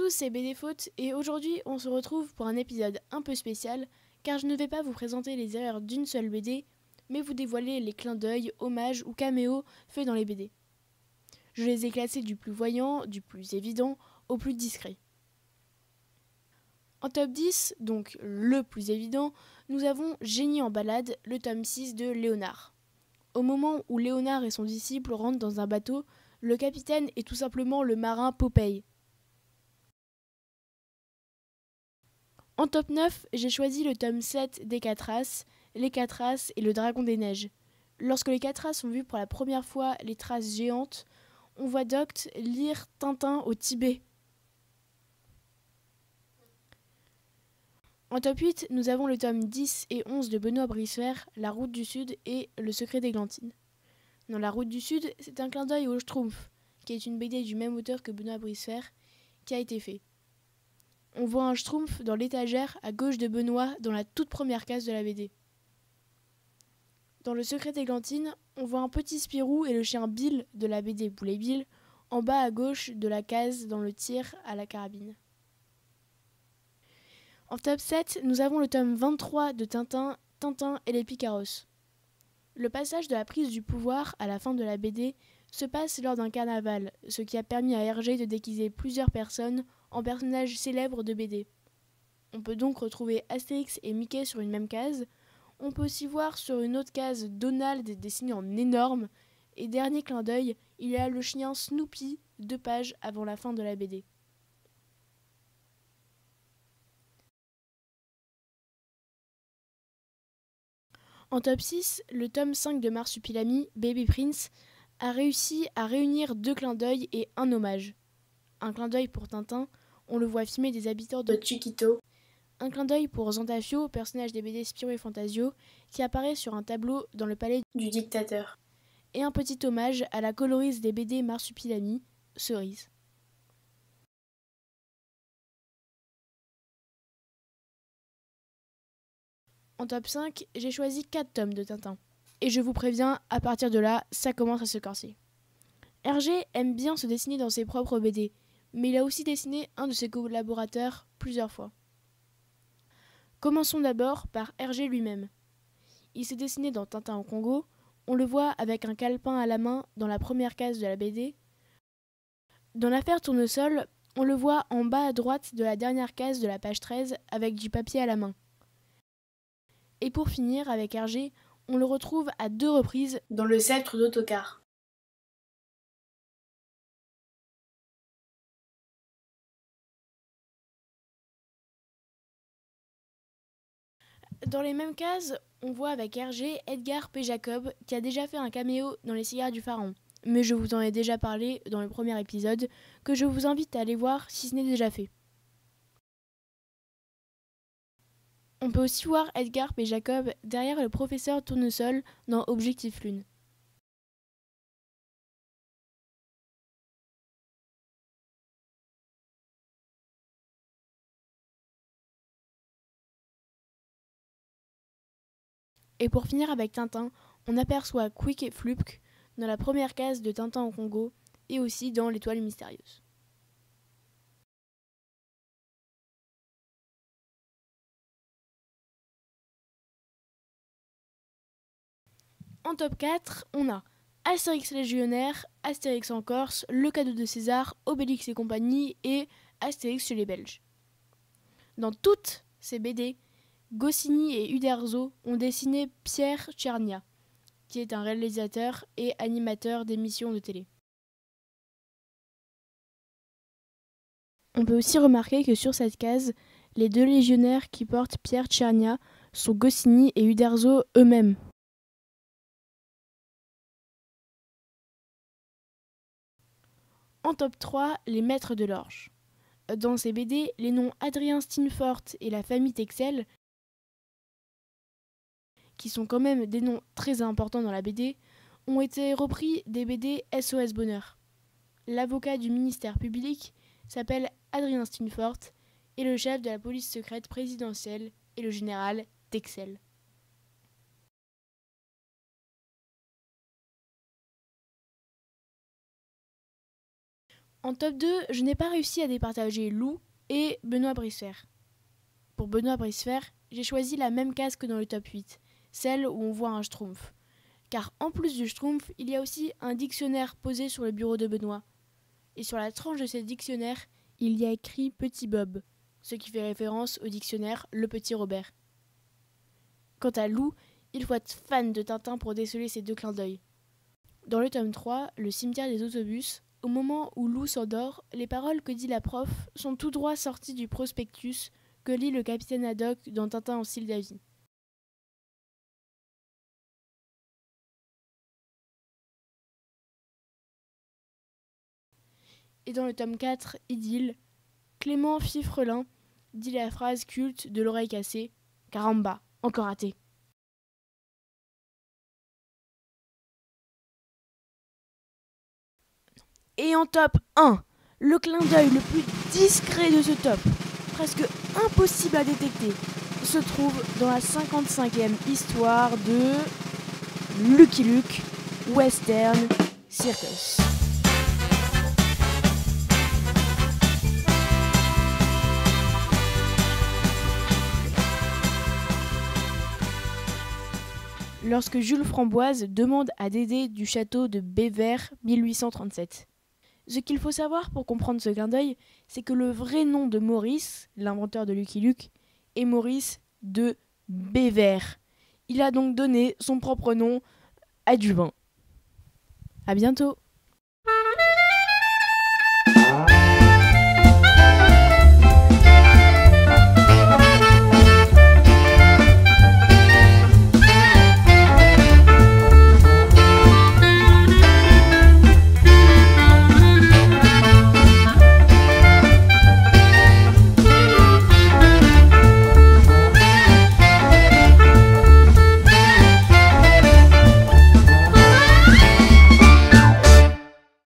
tous, c'est BD Faute et aujourd'hui on se retrouve pour un épisode un peu spécial car je ne vais pas vous présenter les erreurs d'une seule BD mais vous dévoiler les clins d'œil, hommages ou caméos faits dans les BD. Je les ai classés du plus voyant, du plus évident au plus discret. En top 10, donc le plus évident, nous avons Génie en balade, le tome 6 de Léonard. Au moment où Léonard et son disciple rentrent dans un bateau, le capitaine est tout simplement le marin Popeye. En top 9, j'ai choisi le tome 7 des 4 As, les 4 As et le Dragon des Neiges. Lorsque les 4 As ont vu pour la première fois les traces géantes, on voit Doct lire Tintin au Tibet. En top 8, nous avons le tome 10 et 11 de Benoît Brisefer, La Route du Sud et Le Secret d'Églantine. Dans La Route du Sud, c'est un clin d'œil au Schtroumpf, qui est une BD du même auteur que Benoît Brisefer, qui a été fait. On voit un Schtroumpf dans l'étagère à gauche de Benoît dans la toute première case de la BD. Dans Le Secret d'Églantine, on voit un petit Spirou et le chien Bill de la BD Boulet Bill en bas à gauche de la case dans le tir à la carabine. En top 7, nous avons le tome 23 de Tintin, Tintin et les Picaros. Le passage de la prise du pouvoir à la fin de la BD se passe lors d'un carnaval, ce qui a permis à Hergé de déguiser plusieurs personnes en personnages célèbres de BD. On peut donc retrouver Astérix et Mickey sur une même case. On peut aussi voir sur une autre case Donald dessiné en énorme. Et dernier clin d'œil, il y a le chien Snoopy 2 pages avant la fin de la BD. En top 6, le tome 5 de Marsupilami, Baby Prince, a réussi à réunir 2 clins d'œil et un hommage. Un clin d'œil pour Tintin, on le voit filmer des habitants de Chiquito. Un clin d'œil pour Zantafio, personnage des BD Spirou et Fantasio, qui apparaît sur un tableau dans le palais du dictateur. Et un petit hommage à la coloriste des BD Marsupilami, Cerise. En top 5, j'ai choisi 4 tomes de Tintin. Et je vous préviens, à partir de là, ça commence à se corser. Hergé aime bien se dessiner dans ses propres BD, mais il a aussi dessiné un de ses collaborateurs plusieurs fois. Commençons d'abord par Hergé lui-même. Il s'est dessiné dans Tintin au Congo, on le voit avec un calepin à la main dans la première case de la BD. Dans l'affaire Tournesol, on le voit en bas à droite de la dernière case de la page 13 avec du papier à la main. Et pour finir, avec Hergé, on le retrouve à 2 reprises dans Le Sceptre d'Ottokar. Dans les mêmes cases, on voit avec Hergé Edgar P. Jacob qui a déjà fait un caméo dans Les Cigares du Pharaon. Mais je vous en ai déjà parlé dans le premier épisode, que je vous invite à aller voir si ce n'est déjà fait. On peut aussi voir Edgar P. Jacob derrière le professeur Tournesol dans Objectif Lune. Et pour finir avec Tintin, on aperçoit Quick et Flupk dans la première case de Tintin au Congo et aussi dans L'Étoile mystérieuse. En top 4, on a Astérix légionnaire, Astérix en Corse, Le cadeau de César, Obélix et compagnie et Astérix chez les Belges. Dans toutes ces BD, Goscinny et Uderzo ont dessiné Pierre Tchernia, qui est un réalisateur et animateur d'émissions de télé. On peut aussi remarquer que sur cette case, les 2 légionnaires qui portent Pierre Tchernia sont Goscinny et Uderzo eux-mêmes. En top 3, les maîtres de l'orge. Dans ces BD, les noms Adrien Steenfort et la famille Texel, qui sont quand même des noms très importants dans la BD, ont été repris des BD SOS Bonheur. L'avocat du ministère public s'appelle Adrien Steenfort et le chef de la police secrète présidentielle est le général Texel. En top 2, je n'ai pas réussi à départager Lou et Benoît Brisefer. Pour Benoît Brisefer, j'ai choisi la même case que dans le top 8, celle où on voit un schtroumpf. Car en plus du schtroumpf, il y a aussi un dictionnaire posé sur le bureau de Benoît. Et sur la tranche de ce dictionnaire, il y a écrit Petit Bob, ce qui fait référence au dictionnaire Le Petit Robert. Quant à Lou, il faut être fan de Tintin pour déceler ces deux clins d'œil. Dans le tome 3, le cimetière des autobus, au moment où Lou s'endort, les paroles que dit la prof sont tout droit sorties du prospectus que lit le capitaine Haddock dans Tintin en style d'avis. Et dans le tome 4, Idylle, Clément Fifrelin dit la phrase culte de l'oreille cassée « Caramba, encore raté ». Et en top 1, le clin d'œil le plus discret de ce top, presque impossible à détecter, se trouve dans la 55e histoire de Lucky Luke Western Circus. Lorsque Jules Framboise demande à Dédé du château de Bévers 1837. Ce qu'il faut savoir pour comprendre ce clin d'œil, c'est que le vrai nom de Maurice, l'inventeur de Lucky Luke, est Maurice de Bévers. Il a donc donné son propre nom à du vin. À bientôt.